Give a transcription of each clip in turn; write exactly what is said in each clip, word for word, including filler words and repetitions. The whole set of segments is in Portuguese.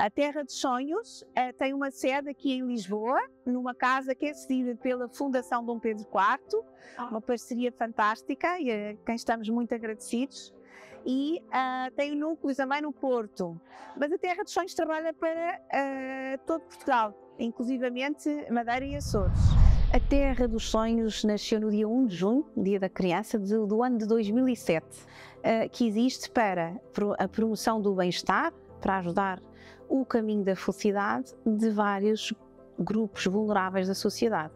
A Terra dos Sonhos uh, tem uma sede aqui em Lisboa, numa casa que é cedida pela Fundação Dom Pedro quarto, uma parceria fantástica e a quem estamos muito agradecidos. E uh, tem um núcleo também no Porto, mas a Terra dos Sonhos trabalha para uh, todo Portugal, inclusivamente Madeira e Açores. A Terra dos Sonhos nasceu no dia um de junho, dia da criança, do, do ano de dois mil e sete, uh, que existe para a promoção do bem-estar, para ajudar o caminho da felicidade de vários grupos vulneráveis da sociedade.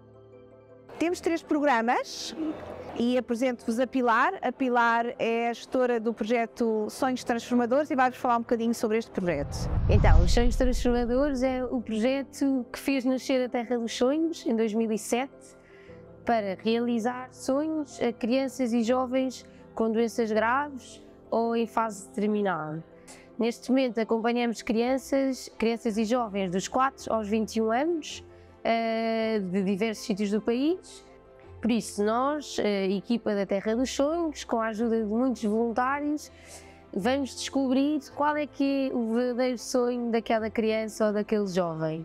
Temos três programas e apresento-vos a Pilar. A Pilar é a gestora do projeto Sonhos Transformadores e vai-vos falar um bocadinho sobre este projeto. Então, os Sonhos Transformadores é o projeto que fez nascer a Terra dos Sonhos em dois mil e sete para realizar sonhos a crianças e jovens com doenças graves ou em fase terminal. Neste momento acompanhamos crianças, crianças e jovens dos quatro aos vinte e um anos, de diversos sítios do país. Por isso nós, a equipa da Terra dos Sonhos, com a ajuda de muitos voluntários, vamos descobrir qual é que é o verdadeiro sonho daquela criança ou daquele jovem,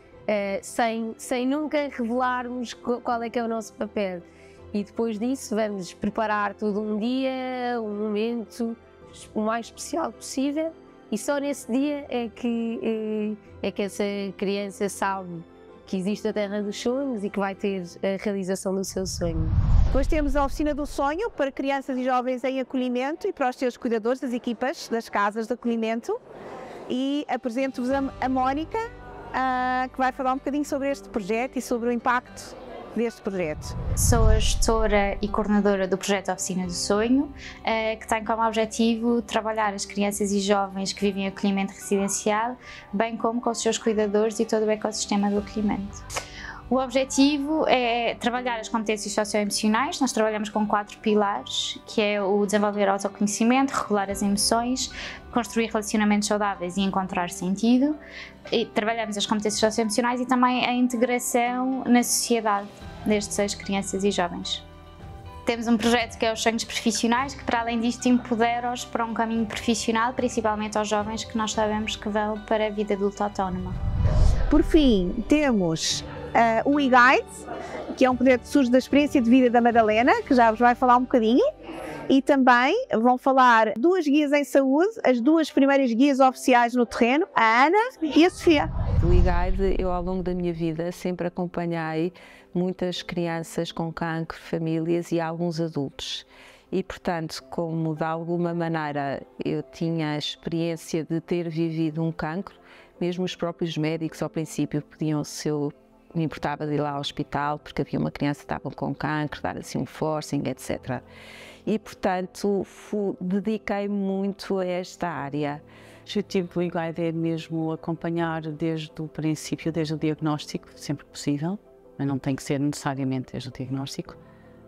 sem, sem nunca revelarmos qual é que é o nosso papel. E depois disso vamos preparar todo um dia, um momento o mais especial possível, e só nesse dia é que, é, é que essa criança sabe que existe a Terra dos Sonhos e que vai ter a realização do seu sonho. Depois temos a Oficina do Sonho para crianças e jovens em acolhimento e para os seus cuidadores, das equipas das casas de acolhimento. E apresento-vos a, a Mónica, uh, que vai falar um bocadinho sobre este projeto e sobre o impacto deste projeto. Sou a gestora e coordenadora do projeto Oficina do Sonho, que tem como objetivo trabalhar as crianças e jovens que vivem em acolhimento residencial, bem como com os seus cuidadores e todo o ecossistema do acolhimento. O objetivo é trabalhar as competências socioemocionais. Nós trabalhamos com quatro pilares, que é o desenvolver autoconhecimento, regular as emoções, construir relacionamentos saudáveis e encontrar sentido. E trabalhamos as competências socioemocionais e também a integração na sociedade destas crianças e jovens. Temos um projeto que é os Sonhos Profissionais, que para além disto empodera-os para um caminho profissional, principalmente aos jovens que nós sabemos que vão para a vida adulta autónoma. Por fim, temos uh, o e-Guide, que é um projeto que surge da experiência de vida da Madalena, que já vos vai falar um bocadinho, e também vão falar duas guias em saúde, as duas primeiras guias oficiais no terreno, a Ana e a Sofia. O e-Guide, eu ao longo da minha vida sempre acompanhei muitas crianças com cancro, famílias e alguns adultos. E, portanto, como de alguma maneira eu tinha a experiência de ter vivido um cancro, mesmo os próprios médicos ao princípio pediam se eu me importava de ir lá ao hospital, porque havia uma criança que estava com cancro, dar assim um forcing, etcétera. E, portanto, dediquei-me muito a esta área. O objetivo do e-Guide é mesmo acompanhar desde o princípio, desde o diagnóstico, sempre que possível, mas não tem que ser necessariamente desde o diagnóstico.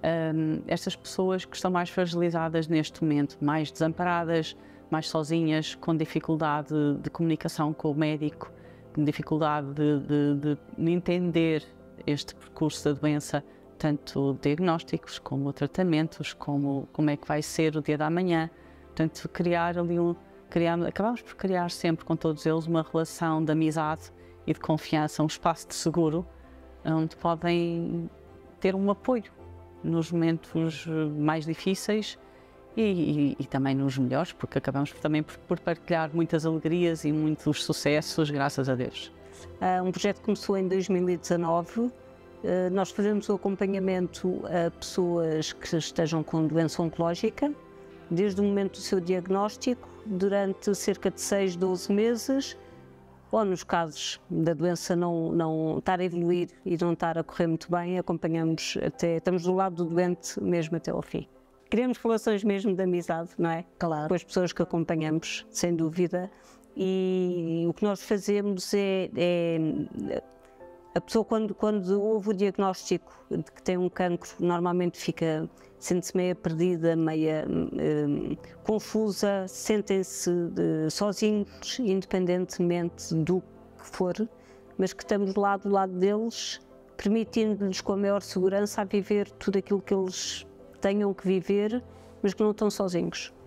Um, estas pessoas que estão mais fragilizadas neste momento, mais desamparadas, mais sozinhas, com dificuldade de comunicação com o médico, com dificuldade de, de, de entender este percurso da doença, tanto diagnósticos como tratamentos, como como é que vai ser o dia da manhã. Portanto, criar ali um, criar, acabamos por criar sempre com todos eles uma relação de amizade e de confiança, um espaço de seguro, onde podem ter um apoio nos momentos mais difíceis e, e, e também nos melhores, porque acabamos também por, por partilhar muitas alegrias e muitos sucessos, graças a Deus. Uh, um projeto que começou em dois mil e dezanove, uh, nós fazemos o acompanhamento a pessoas que estejam com doença oncológica, desde o momento do seu diagnóstico, durante cerca de seis, doze meses, ou nos casos da doença não, não estar a evoluir e não estar a correr muito bem, acompanhamos até, estamos do lado do doente mesmo até ao fim. Criamos relações mesmo de amizade, não é? Claro. Com as pessoas que acompanhamos, sem dúvida, e o que nós fazemos é, é a pessoa quando, quando houve o diagnóstico de que tem um cancro, normalmente fica, sente-se meia perdida, meia hum, confusa, sentem-se sozinhos, independentemente do que for, mas que estamos lá do lado deles, permitindo-lhes com a maior segurança a viver tudo aquilo que eles tenham que viver, mas que não estão sozinhos.